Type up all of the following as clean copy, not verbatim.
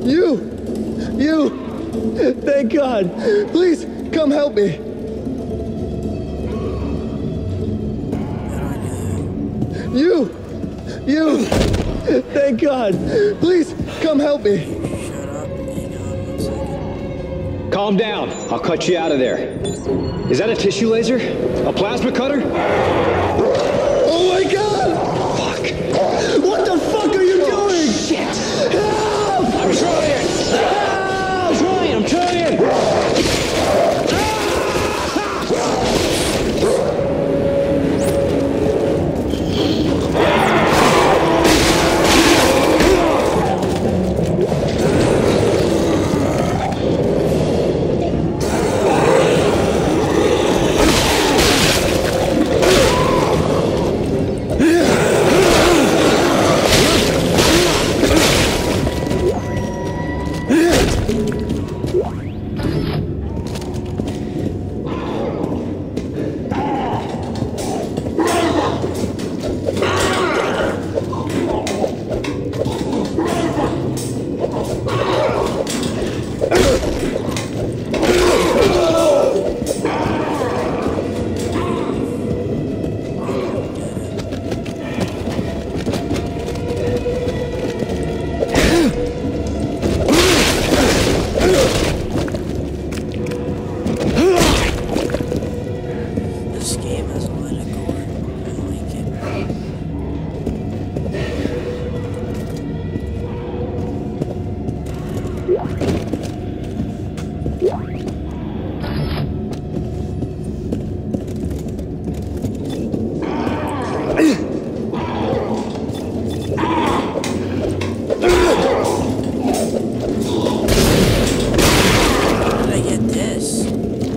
You! Thank God! Please, come help me! You! Thank God! Please, come help me! Shut up. Hang on 1 second. Calm down. I'll cut you out of there. Is that a tissue laser? A plasma cutter? Oh my God! Fuck. What the fuck are you doing? Shit. Help! I'm trying. Help! I'm trying. This game has a lot of gore. I like it. How did I get this?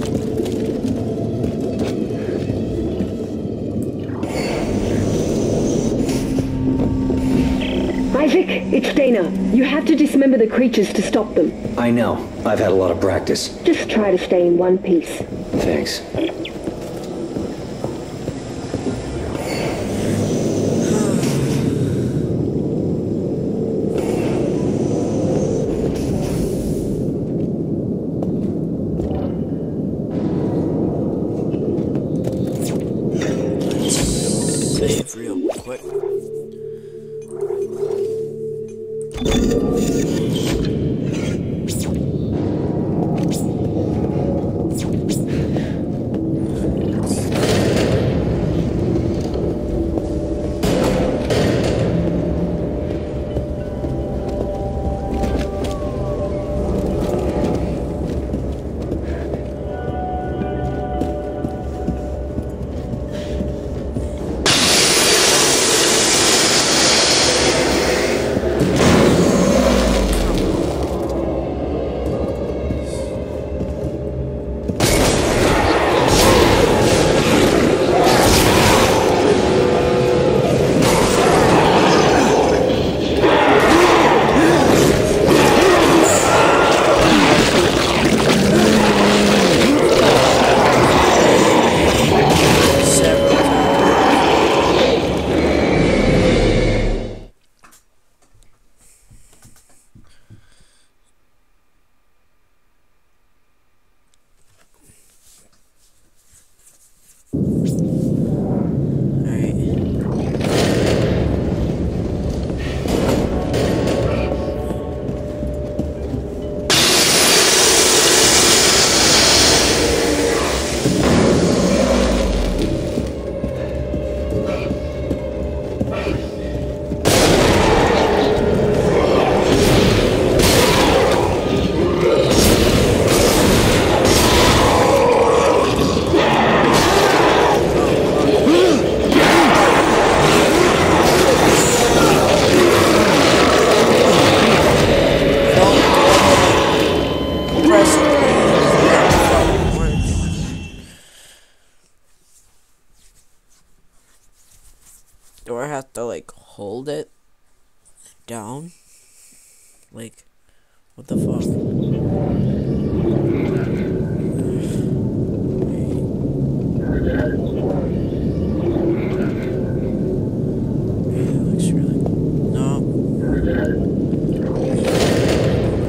Isaac, it's Dana. You have to dismember the creatures to stop them. I know. I've had a lot of practice. Just try to stay in one piece. Thanks. Save real quick. Do I have to, like, hold it down? Like, what the fuck? It looks really... No.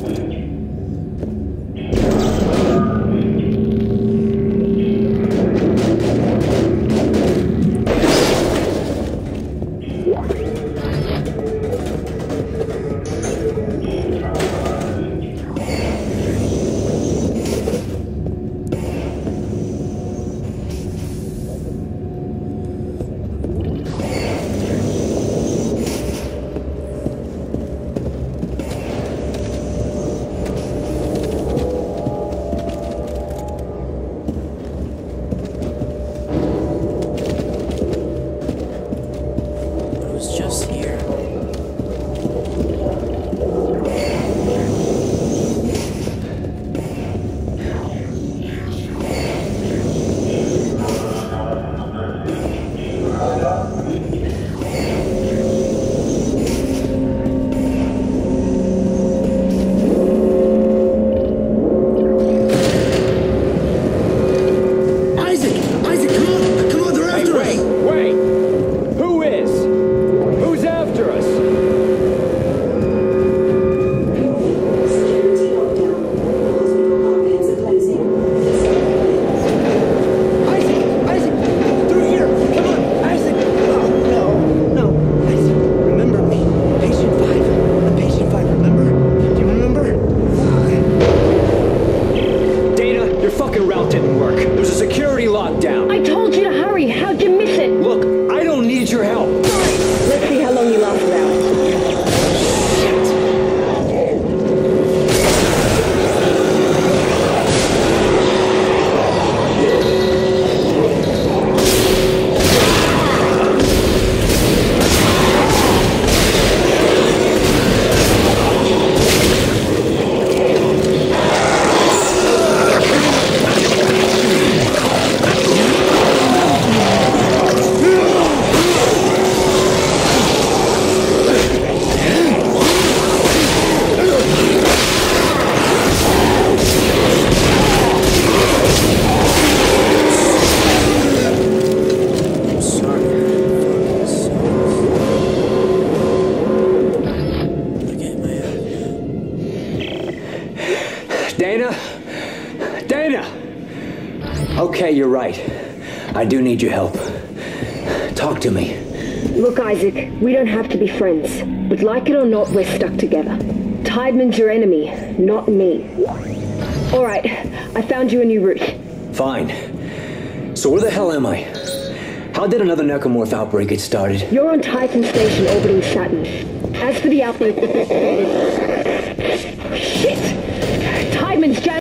It was just here. Isaac! Isaac, come on! Come on, they're after us! Wait! Who is? Who's after us? Security lockdown. Hospital cockpits are closing. Isaac! Through here! Come on! Isaac! Oh, no. Isaac, remember me. Patient 5. I'm patient 5, remember? Do you remember? Dana, your fucking route didn't work. There's a security lockdown. I told you to hurry. How'd you miss it? Look, I don't need your help. Let's see how long you last without it. I'm sorry. Look at my Dana! Okay, you're right. I do need your help. Talk to me. Look, Isaac, we don't have to be friends. But like it or not, we're stuck together. Tideman's your enemy, not me. Alright, I found you a new route. Fine. So where the hell am I? How did another necromorph outbreak get started? You're on Titan Station orbiting Saturn. As for the outbreak... Shit! Tideman's